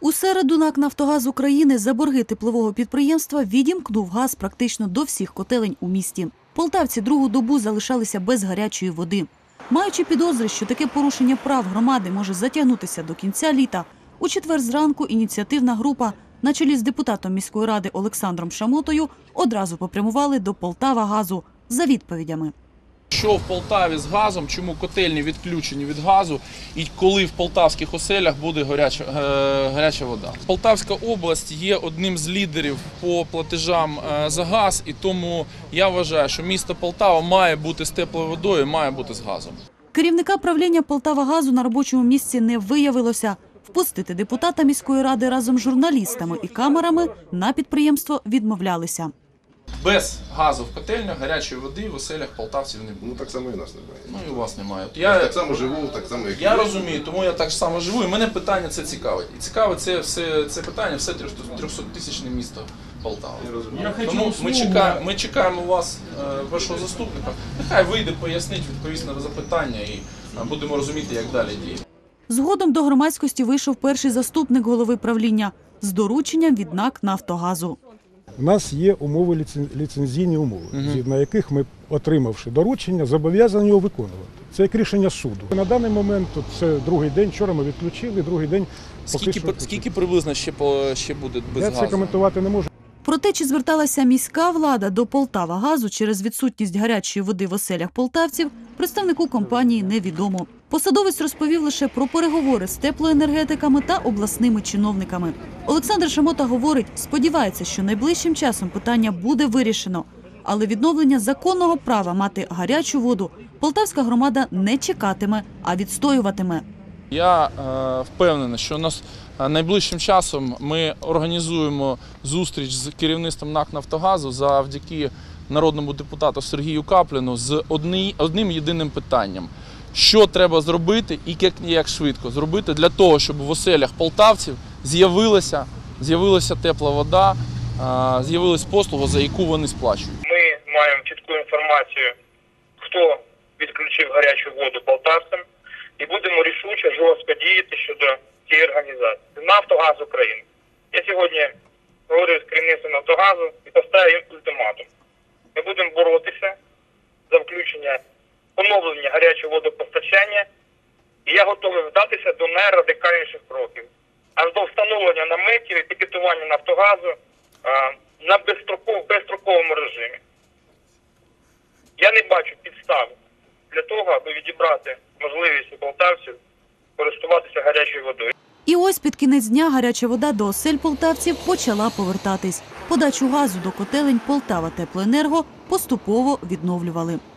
У середу НАК «Нафтогаз України» за борги теплового підприємства відімкнув газ практично до всіх котелень у місті. Полтавці другу добу залишалися без гарячої води. Маючи підозри, що таке порушення прав громади може затягнутися до кінця літа, у четвер зранку ініціативна група на чолі з депутатом міської ради Олександром Шамотою одразу попрямували до «Полтавагазу» за відповідями. Що в Полтаві з газом, чому котельні відключені від газу і коли в полтавських оселях буде гаряча вода. Полтавська область є одним з лідерів по платежам за газ, і тому я вважаю, що місто Полтава має бути з теплою водою, має бути з газом. Керівника правління «Полтавагазу» на робочому місці не виявилося. Впустити депутата міської ради разом з журналістами і камерами на підприємство відмовлялися. Без газу в котельнях гарячої води в оселях полтавців не буде. Ну так само і нас немає. Ну і у вас немає. Я так само живу, так само як я розумію, тому я так само живу, і мене питання це цікавить. І цікавить це питання все 300-тисячне місто Полтава. Тому ми чекаємо вас, вашого заступника. Нехай вийде, пояснить, відповість на запитання і будемо розуміти, як далі діяти. Згодом до громадськості вийшов перший заступник голови правління з дорученням від НАК «Нафтогазу». У нас є умови, ліцензійні умови, згідно яких ми, отримавши доручення, зобов'язані його виконувати. Це як рішення суду. На даний момент, це другий день, вчора ми відключили, другий день. Скільки приблизно ще буде без газу? Я це коментувати не можу. Про те, чи зверталася міська влада до «Полтавагазу» через відсутність гарячої води в оселях полтавців, представнику компанії невідомо. Посадовець розповів лише про переговори з теплоенергетиками та обласними чиновниками. Олександр Шамота говорить, сподівається, що найближчим часом питання буде вирішено. Але відновлення законного права мати гарячу воду полтавська громада не чекатиме, а відстоюватиме. Я впевнений, що найближчим часом ми організуємо зустріч з керівництвом НАК «Нафтогазу» завдяки народному депутату Сергію Капліну з одним єдиним питанням. Що треба зробити і як швидко зробити для того, щоб в оселях полтавців з'явилася тепла вода, з'явилась послуга, за яку вони сплачують. Ми маємо чітку інформацію, хто відключив гарячу воду полтавцям, і будемо рішуче, жорстко діяти щодо цієї організації. «Нафтогаз України». Я сьогодні говорив з керівництвом «Нафтогазу» і поставив їм ультиматум. Ми будемо боротися за включення, поновлення гарячого водопостачання, і я готовий вдатися до найрадикальніших кроків. Аж до встановлення наметів і пікетування «Нафтогазу» на безстроковому режимі. Я не бачу підстав для того, аби відібрати можливість у полтавців користуватися гарячою водою. І ось під кінець дня гаряча вода до осель полтавців почала повертатись. Подачу газу до котелень «Полтава Теплоенерго» поступово відновлювали.